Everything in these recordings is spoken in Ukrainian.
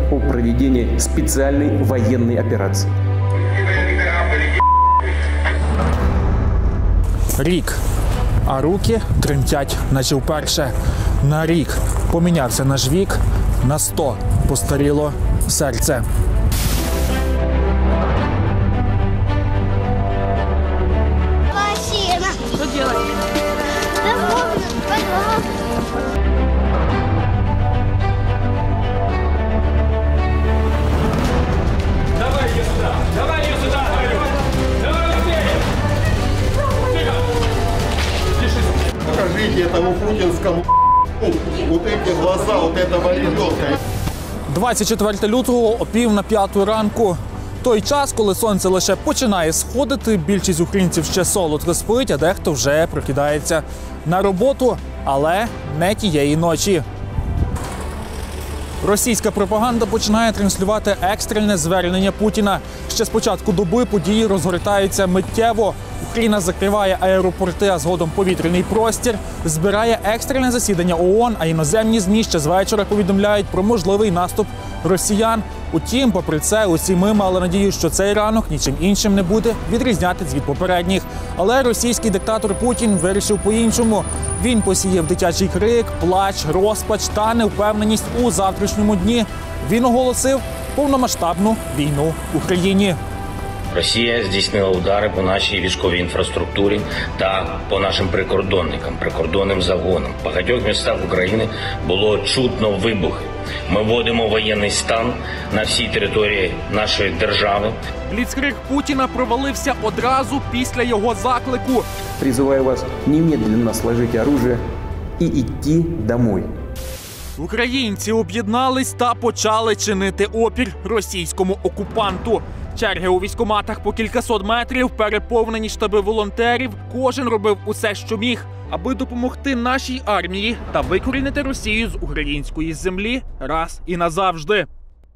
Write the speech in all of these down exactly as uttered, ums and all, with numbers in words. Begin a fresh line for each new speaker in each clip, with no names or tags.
о проведении специальной военной операции.
Рік. А руки тремтять, наче вперше. На рік помінявся наш вік, на сто постаріло серце.
Что делать? Да можно, пожалуйста.
Давай ее сюда! Давай ее сюда! Давай быстрее!
Покажите этому путинскому вот эти глаза, вот этого ребенка.
двадцять четверте лютого о пів на п'яту ранку. Той час, коли сонце лише починає сходити, більшість українців ще солодко спить, а дехто вже прокидається на роботу, але не тієї ночі. Російська пропаганда починає транслювати екстрене звернення Путіна. Ще з початку доби події розгортаються миттєво. Україна закриває аеропорти, а згодом повітряний простір, збирає екстрене засідання ООН, а іноземні ЗМІ ще з вечора повідомляють про можливий наступ росіян. Утім, попри це, усі ми мали надію, що цей ранок нічим іншим не буде відрізнятись від попередніх. Але російський диктатор Путін вирішив по-іншому. Він посіяв дитячий крик, плач, розпач та невпевненість у завтрашньому дні. Він оголосив повномасштабну війну Україні.
Росія здійснила удари по нашій військовій інфраструктурі та по нашим прикордонникам, прикордонним загонам. В багатьох містах України було чутно вибухи. Ми вводимо воєнний стан на всій території нашої держави.
Бліцкриг Путіна провалився одразу після його заклику.
Призываю вас немедленно сложить оружие и идти домой.
Українці об'єднались та почали чинити опір російському окупанту. Черги у військкоматах по кількасот метрів, переповнені штаби волонтерів. Кожен робив усе, що міг, аби допомогти нашій армії та викорінити Росію з української землі раз і назавжди.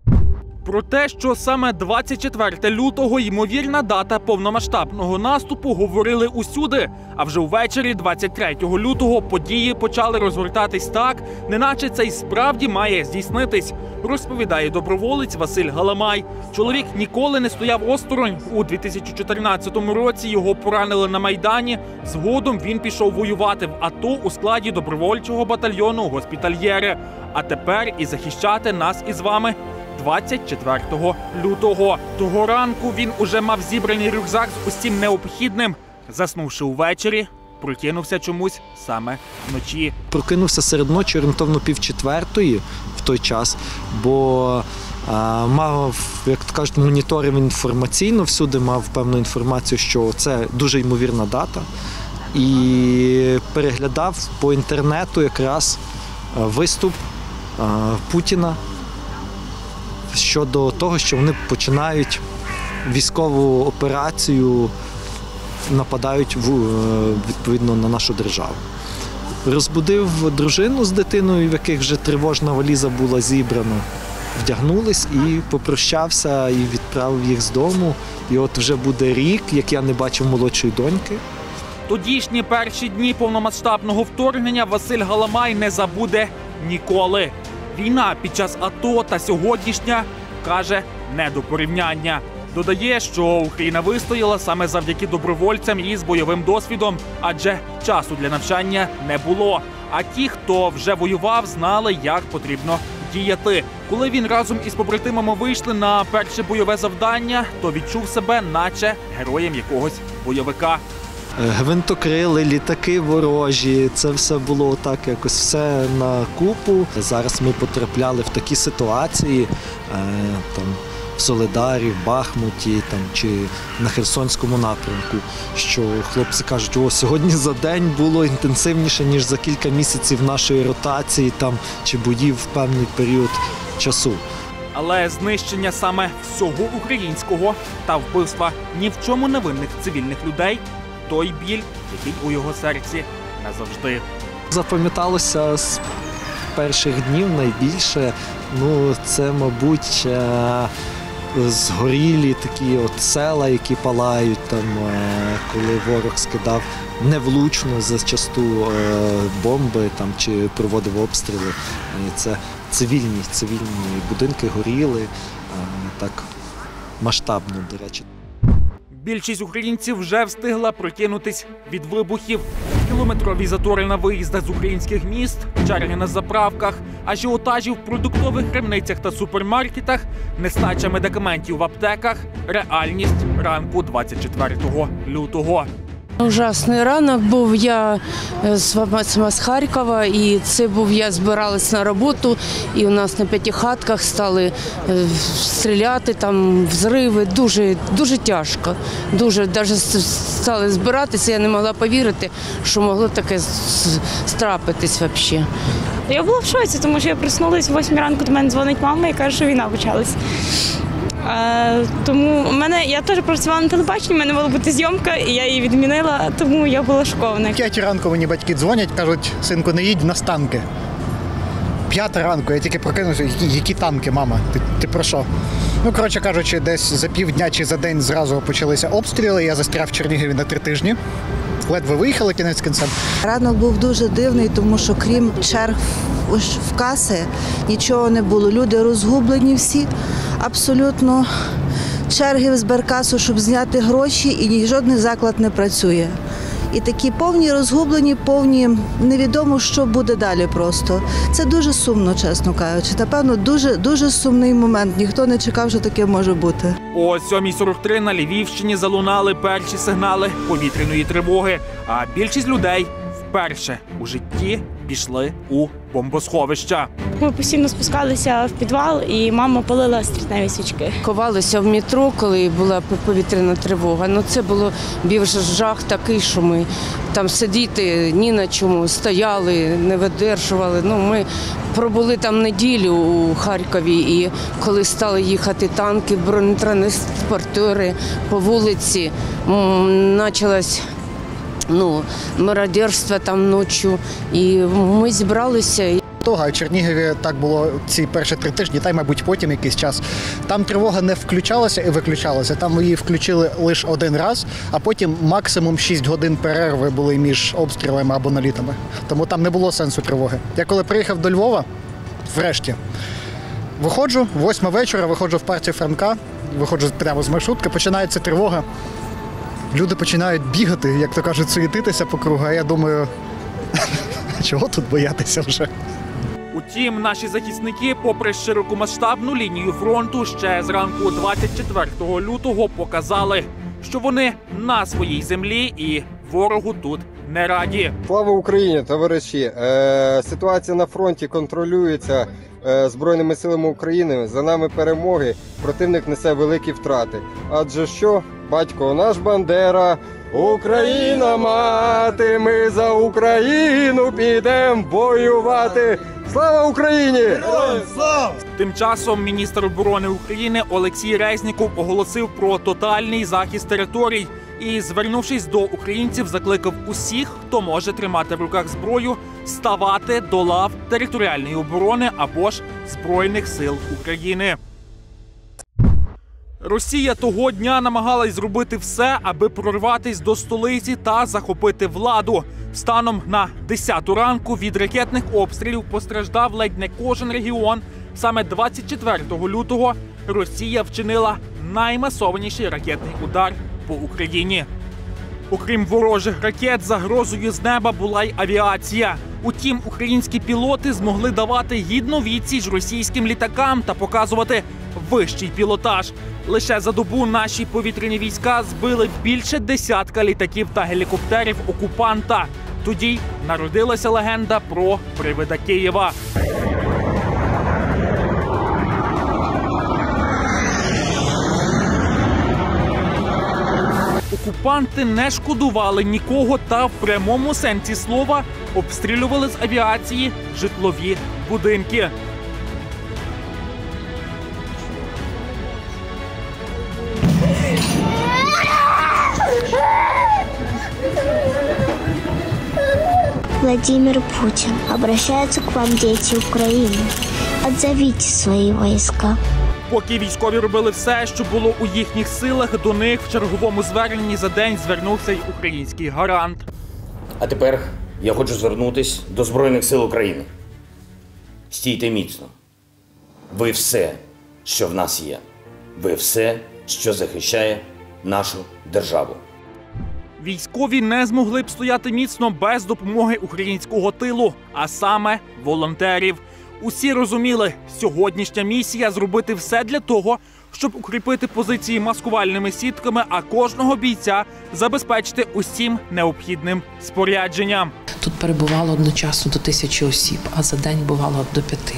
Про те, що саме двадцять четверте лютого – ймовірна дата повномасштабного наступу, говорили усюди. А вже ввечері двадцять третього лютого події почали розгортатись так, неначе це й справді має здійснитись, розповідає доброволець Василь Галамай. Чоловік ніколи не стояв осторонь. У дві тисячі чотирнадцятому році його поранили на Майдані. Згодом він пішов воювати в АТО у складі добровольчого батальйону «Госпітальєри». А тепер і захищати нас із вами двадцять четвертого лютого. Того ранку він уже мав зібраний рюкзак з усім необхідним. Заснувши увечері, прокинувся чомусь саме вночі.
Прокинувся серед ночі орієнтовно пів четвертої в той час, бо а, мав, як то кажуть, моніторив інформаційно, всюди мав певну інформацію, що це дуже ймовірна дата. І переглядав по інтернету якраз виступ а, Путіна щодо того, що вони починають військову операцію, нападають відповідно на нашу державу. Розбудив дружину з дитиною, в яких вже тривожна валіза була зібрана, вдягнулись і попрощався, і відправив їх з дому. І от вже буде рік, як я не бачив молодшої доньки.
Тодішні перші дні повномасштабного вторгнення Василь Галамай не забуде ніколи. Війна під час АТО та сьогоднішня, каже, не до порівняння. Додає, що Україна вистояла саме завдяки добровольцям із бойовим досвідом, адже часу для навчання не було. А ті, хто вже воював, знали, як потрібно діяти. Коли він разом із побратимами вийшли на перше бойове завдання, то відчув себе наче героєм якогось бойовика.
Гвинтокрили, літаки ворожі, це все було так якось все на купу. Зараз ми потрапляли в такі ситуації, там, в Солидарі, в Бахмуті там, чи на Херсонському напрямку, що хлопці кажуть, о, сьогодні за день було інтенсивніше, ніж за кілька місяців нашої ротації там, чи боїв в певний період часу.
Але знищення саме всього українського та вбивства ні в чому невинних цивільних людей – той біль, який у його серці назавжди.
Запам'яталося з перших днів найбільше, ну, це, мабуть, згорілі такі от села, які палають, там, коли ворог скидав невлучно зачасту бомби там, чи проводив обстріли. Це цивільні, цивільні будинки горіли, так масштабно, до речі.
Більшість українців вже встигла прокинутись від вибухів. Кілометрові затори на виїздах з українських міст, черги на заправках, ажіотажі в продуктових крамницях та супермаркетах, нестача медикаментів в аптеках – реальність ранку двадцять четвертого лютого.
Ужасний ранок був, я з Харкова, і це був, я збиралась на роботу, і у нас на п'ятихатках стали стріляти, там взриви, дуже, дуже тяжко, дуже, навіть стали збиратися, я не могла повірити, що могло таке страпитись взагалі.
Я була в шоці, тому що я проснулася о восьмій ранку, до мене дзвонить мама і каже, що війна почалась. А, тому у мене, я теж працювала на телебаченні, в мене мала бути зйомка, і я її відмінила, тому я була шокована.
П'ятій ранку мені батьки дзвонять, кажуть, синку, не їдь, на танки. П'ята ранку, я тільки прокинувся, які, які танки, мама, ти, ти про що? Ну, коротше кажучи, десь за півдня чи за день зразу почалися обстріли, я застряв в Чернігові на три тижні. Ледве виїхали кінець кінцем.
Ранок був дуже дивний, тому що крім черг в каси нічого не було. Люди розгублені всі, абсолютно. Черги в зберкасу, щоб зняти гроші, і ні, жодний заклад не працює. І такі повні розгублені, повні, невідомо, що буде далі просто. Це дуже сумно, чесно кажучи. Напевно, дуже, дуже сумний момент. Ніхто не чекав, що таке може бути.
О сьомій сорок три на Львівщині залунали перші сигнали повітряної тривоги. А більшість людей вперше у житті пішли у бомбосховища.
Ми постійно спускалися в підвал, і мама палила стрітневі свічки.
Ховалися в метро, коли була повітряна тривога. Ну, це було більше жах такий, що ми там сидіти ні на чому, стояли, не видержували. Ну, ми пробули там неділю у Харкові, і коли стали їхати танки, бронетранспортери по вулиці, почалось ну, мародерство там ночі, і ми зібралися.
В Чернігові так було ці перші три тижні, та й, мабуть, потім якийсь час. Там тривога не включалася і виключалася. Там її включили лише один раз, а потім максимум шість годин перерви були між обстрілами або налітами. Тому там не було сенсу тривоги. Я коли приїхав до Львова, врешті, виходжу, восьма вечора, виходжу в партію Франка, виходжу прямо з маршрутки, починається тривога. Люди починають бігати, як то кажуть, суєтитися по кругу, а я думаю, чого тут боятися вже?
Утім, наші захисники, попри широкомасштабну лінію фронту, ще зранку двадцять четвертого лютого показали, що вони на своїй землі і ворогу тут не раді.
Слава Україні, товариші! Е, ситуація на фронті контролюється е, Збройними силами України. За нами перемоги, противник несе великі втрати. Адже що? Батько наш Бандера, Україна мати, ми за Україну підемо воювати. Слава Україні! Героям слава!
Тим часом міністр оборони України Олексій Резніков оголосив про тотальний захист територій і, звернувшись до українців, закликав усіх, хто може тримати в руках зброю, ставати до лав територіальної оборони або ж Збройних сил України. Росія того дня намагалась зробити все, аби прорватися до столиці та захопити владу. Станом на десяту ранку від ракетних обстрілів постраждав ледь не кожен регіон. Саме двадцять четвертого лютого Росія вчинила наймасованіший ракетний удар по Україні. Окрім ворожих ракет, загрозою з неба була й авіація. Утім, українські пілоти змогли давати гідну відсіч російським літакам та показувати вищий пілотаж. Лише за добу наші повітряні війська збили більше десятка літаків та гелікоптерів окупанта. Тоді народилася легенда про привида Києва. Окупанти не шкодували нікого та в прямому сенсі слова обстрілювали з авіації житлові будинки.
Владимир Путин. Обращаются к вам дети Украины. Отзовите свои войска.
Поки військові робили все, що було у їхніх силах, до них в черговому зверненні за день звернувся й український гарант.
А тепер я хочу звернутися до Збройних сил України. Стійте міцно. Ви все, що в нас є. Ви все, що захищає нашу державу.
Військові не змогли б стояти міцно без допомоги українського тилу, а саме волонтерів. Усі розуміли, сьогоднішня місія – зробити все для того, щоб укріпити позиції маскувальними сітками, а кожного бійця забезпечити усім необхідним спорядженням.
Тут перебувало одночасно до тисячі осіб, а за день бувало до п'яти.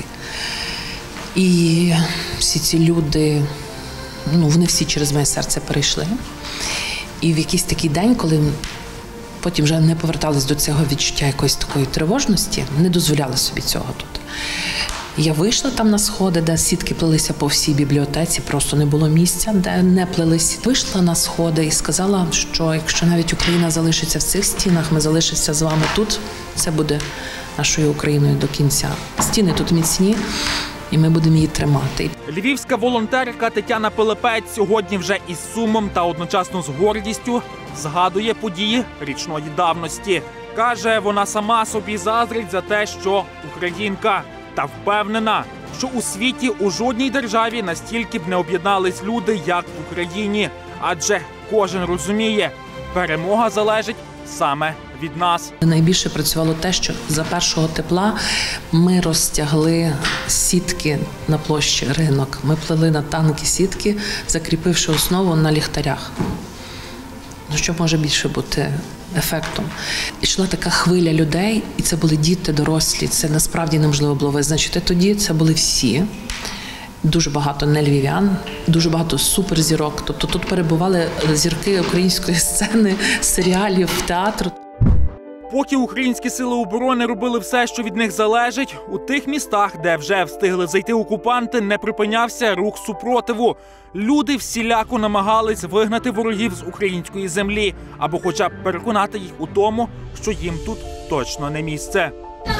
І всі ці люди, ну, вони всі через моє серце перейшли. І в якийсь такий день, коли потім вже не повертались до цього відчуття якоїсь такої тривожності, не дозволяли собі цього тут. Я вийшла там на сходи, де сітки плелися по всій бібліотеці, просто не було місця, де не плелись. Вийшла на сходи і сказала, що якщо навіть Україна залишиться в цих стінах, ми залишимося з вами тут, це буде нашою Україною до кінця. Стіни тут міцні, і ми будемо її тримати.
Львівська волонтерка Тетяна Пилипець сьогодні вже із сумом та одночасно з гордістю згадує події річної давності. Каже, вона сама собі заздрить за те, що українка. Та впевнена, що у світі у жодній державі настільки б не об'єднались люди, як в Україні. Адже кожен розуміє, перемога залежить саме від нас.
Найбільше працювало те, що за першого тепла ми розтягли сітки на площі Ринок. Ми плели на танки сітки, закріпивши основу на ліхтарях. Ну, що може більше бути ефектом? Ішла така хвиля людей, і це були діти, дорослі. Це насправді неможливо було визначити тоді. Це були всі. Дуже багато не львів'ян, дуже багато суперзірок. Тобто тут перебували зірки української сцени, серіалів, театру.
Поки українські сили оборони робили все, що від них залежить, у тих містах, де вже встигли зайти окупанти, не припинявся рух супротиву. Люди всіляко намагались вигнати ворогів з української землі, або хоча б переконати їх у тому, що їм тут точно не місце.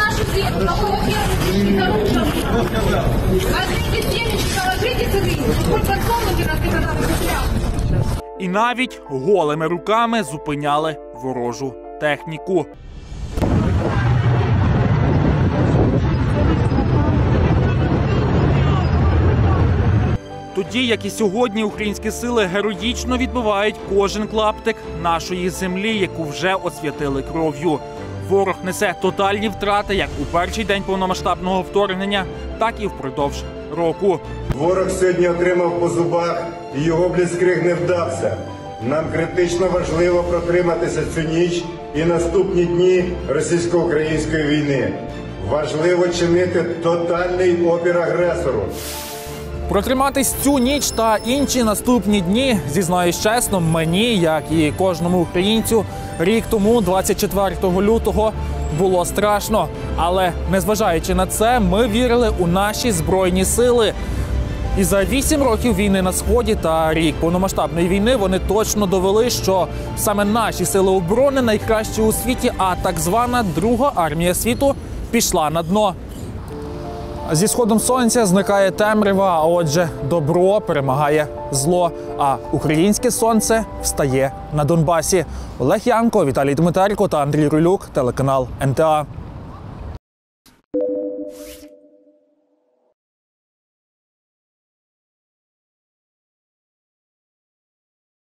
І навіть голими руками зупиняли ворожу техніку. Тоді, як і сьогодні, українські сили героїчно відбивають кожен клаптик нашої землі, яку вже освятили кров'ю. Ворог несе тотальні втрати як у перший день повномасштабного вторгнення, так і впродовж року.
Ворог сьогодні отримав по зубах, і його бліцкриг не вдався. Нам критично важливо протриматися цю ніч і наступні дні російсько-української війни. Важливо чинити тотальний опір агресору.
Протриматись цю ніч та інші наступні дні, зізнаюсь чесно, мені, як і кожному українцю, рік тому, двадцять четвертого лютого, було страшно. Але, незважаючи на це, ми вірили у наші Збройні сили. І за вісім років війни на Сході та рік повномасштабної війни вони точно довели, що саме наші сили оборони найкращі у світі, а так звана Друга армія світу пішла на дно. Зі сходом сонця зникає темрява, а отже, добро перемагає зло, а українське сонце встає на Донбасі. Олег Янко, Віталій Дмитерко та Андрій Рулюк, телеканал ем те а.